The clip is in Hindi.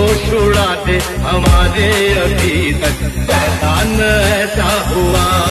होश उड़ा दे हमारे, अभी तक शैतान ऐसा हुआ।